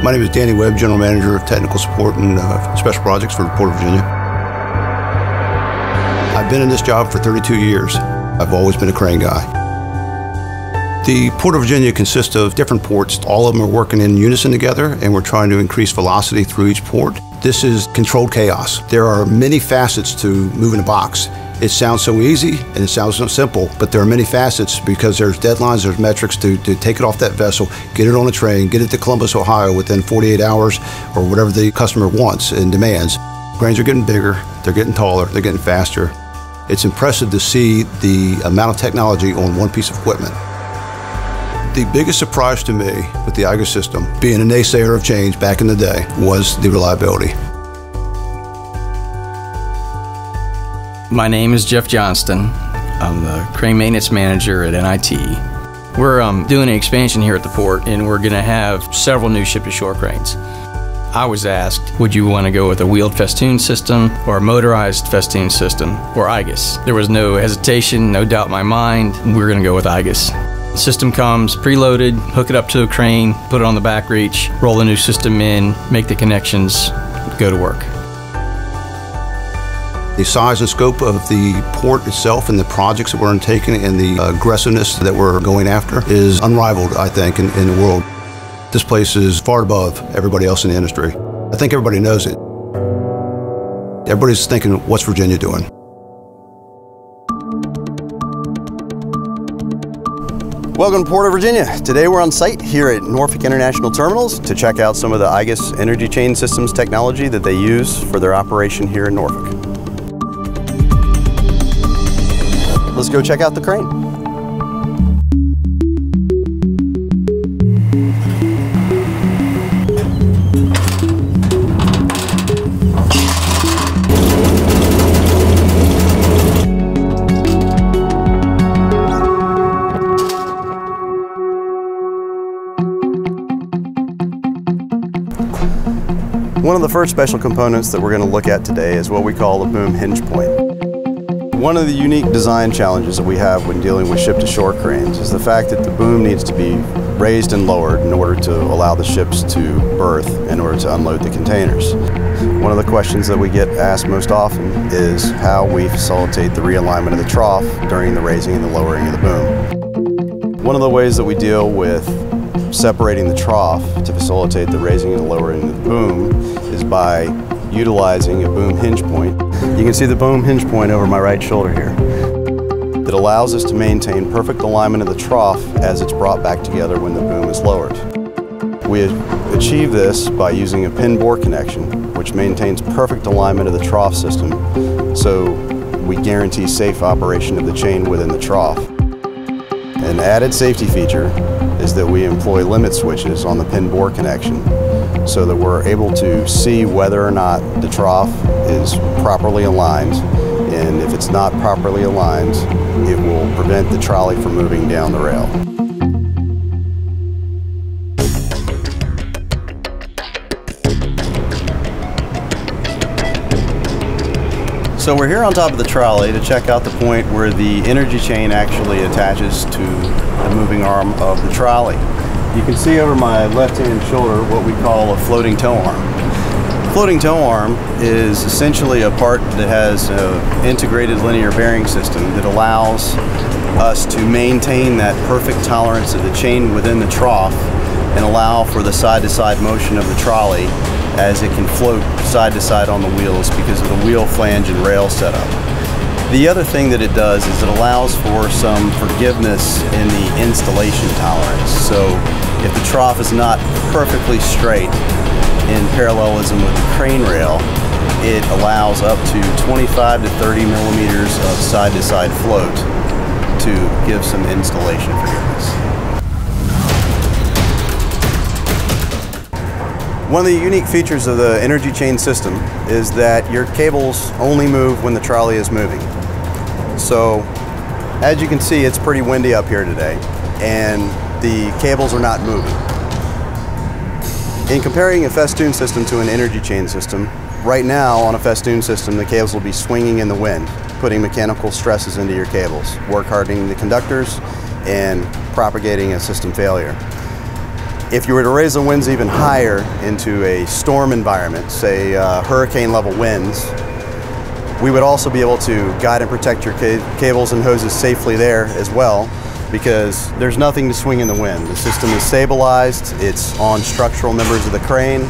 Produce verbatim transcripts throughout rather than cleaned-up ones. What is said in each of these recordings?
My name is Danny Webb, General Manager of Technical Support and uh, Special Projects for the Port of Virginia. I've been in this job for thirty-two years. I've always been a crane guy. The Port of Virginia consists of different ports. All of them are working in unison together, and we're trying to increase velocity through each port. This is controlled chaos. There are many facets to moving a box. It sounds so easy and it sounds so simple, but there are many facets because there's deadlines, there's metrics to, to take it off that vessel, get it on a train, get it to Columbus, Ohio within forty-eight hours or whatever the customer wants and demands. Cranes are getting bigger, they're getting taller, they're getting faster. It's impressive to see the amount of technology on one piece of equipment. The biggest surprise to me with the igus system, being a naysayer of change back in the day, was the reliability. My name is Jeff Johnston. I'm the crane maintenance manager at N I T. We're um, doing an expansion here at the port, and we're going to have several new ship-to-shore cranes. I was asked, would you want to go with a wheeled festoon system or a motorized festoon system or igus? There was no hesitation, no doubt in my mind. We're going to go with igus. The system comes preloaded, hook it up to a crane, put it on the back reach, roll the new system in, make the connections, go to work. The size and scope of the port itself and the projects that we're undertaking and the aggressiveness that we're going after is unrivaled, I think, in, in the world. This place is far above everybody else in the industry. I think everybody knows it. Everybody's thinking, what's Virginia doing? Welcome to Port of Virginia. Today we're on site here at Norfolk International Terminals to check out some of the igus energy chain systems technology that they use for their operation here in Norfolk. Let's go check out the crane. One of the first special components that we're going to look at today is what we call a boom hinge point. One of the unique design challenges that we have when dealing with ship-to-shore cranes is the fact that the boom needs to be raised and lowered in order to allow the ships to berth in order to unload the containers. One of the questions that we get asked most often is how we facilitate the realignment of the trough during the raising and the lowering of the boom. One of the ways that we deal with separating the trough to facilitate the raising and the lowering of the boom is by utilizing a boom hinge point. You can see the boom hinge point over my right shoulder here. That allows us to maintain perfect alignment of the trough as it's brought back together when the boom is lowered. We achieve this by using a pin bore connection, which maintains perfect alignment of the trough system, so we guarantee safe operation of the chain within the trough. An added safety feature is that we employ limit switches on the pin bore connection so that we're able to see whether or not the trough is properly aligned, and if it's not properly aligned, it will prevent the trolley from moving down the rail. So we're here on top of the trolley to check out the point where the energy chain actually attaches to the moving arm of the trolley. You can see over my left-hand shoulder what we call a floating tow arm. Floating tow arm is essentially a part that has an integrated linear bearing system that allows us to maintain that perfect tolerance of the chain within the trough and allow for the side-to-side motion of the trolley as it can float side to side on the wheels because of the wheel flange and rail setup. The other thing that it does is it allows for some forgiveness in the installation tolerance. So if the trough is not perfectly straight in parallelism with the crane rail, it allows up to twenty-five to thirty millimeters of side to side float to give some installation forgiveness. One of the unique features of the energy chain system is that your cables only move when the trolley is moving. So, as you can see, it's pretty windy up here today, and the cables are not moving. In comparing a festoon system to an energy chain system, right now on a festoon system, the cables will be swinging in the wind, putting mechanical stresses into your cables, work hardening the conductors, and propagating a system failure. If you were to raise the winds even higher into a storm environment, say uh, hurricane level winds, we would also be able to guide and protect your ca cables and hoses safely there as well, because there's nothing to swing in the wind. The system is stabilized, it's on structural members of the crane.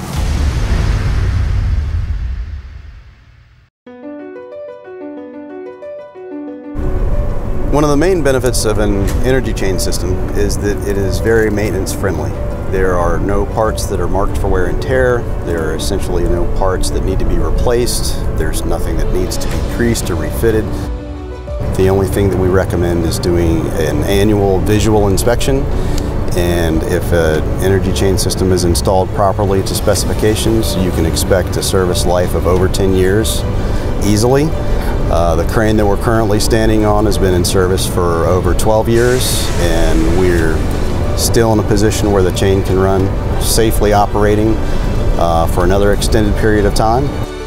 One of the main benefits of an energy chain system is that it is very maintenance friendly. There are no parts that are marked for wear and tear. There are essentially no parts that need to be replaced. There's nothing that needs to be creased or refitted. The only thing that we recommend is doing an annual visual inspection, and if an energy chain system is installed properly to specifications, you can expect a service life of over ten years easily. Uh, the crane that we're currently standing on has been in service for over twelve years, and we're still in a position where the chain can run safely operating uh, for another extended period of time.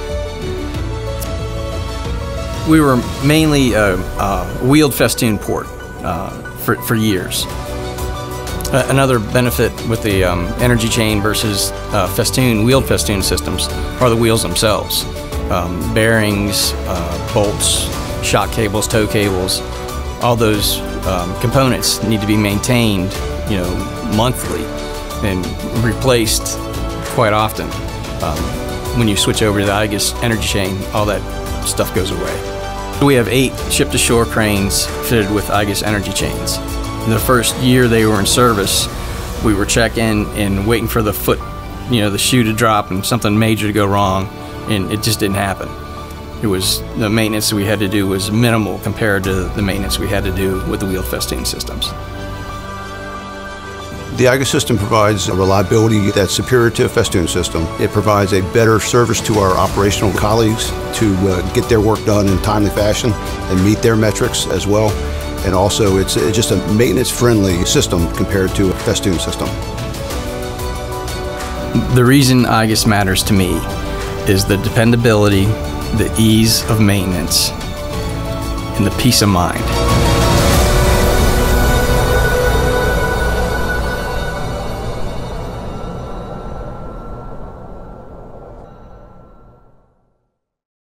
We were mainly a, a wheeled festoon port uh, for, for years. Uh, another benefit with the um, energy chain versus uh, festoon, wheeled festoon systems are the wheels themselves. Um, bearings, uh, bolts, shock cables, tow cables, all those um, components need to be maintained, you know, monthly and replaced quite often. Um, when you switch over to the igus energy chain, all that stuff goes away. We have eight ship-to-shore cranes fitted with igus energy chains. In the first year they were in service, we were checking and waiting for the foot, you know, the shoe to drop and something major to go wrong. And it just didn't happen. It was, the maintenance we had to do was minimal compared to the maintenance we had to do with the wheeled festoon systems. The igus system provides a reliability that's superior to a festoon system. It provides a better service to our operational colleagues to uh, get their work done in a timely fashion and meet their metrics as well. And also it's, it's just a maintenance-friendly system compared to a festoon system. The reason igus matters to me is the dependability, the ease of maintenance, and the peace of mind.